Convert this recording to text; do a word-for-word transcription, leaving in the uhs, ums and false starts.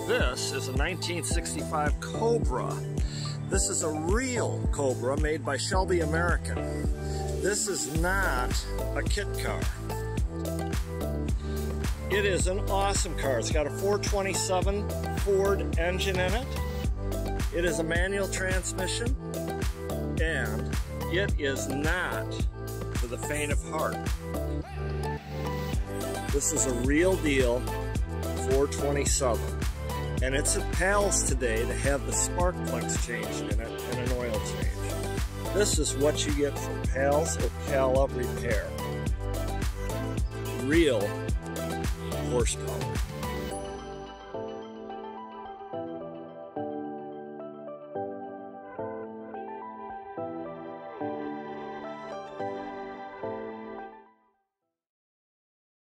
This is a nineteen sixty-five Cobra. This is a real Cobra made by Shelby American. This is not a kit car. It is an awesome car. It's got a four twenty-seven Ford engine in it. It is a manual transmission, and it is not for the faint of heart. This is a real deal four twenty-seven. And it's at PALS today to have the spark plugs changed in it and an oil change. This is what you get from PALS Ocala Repair. Real horsepower.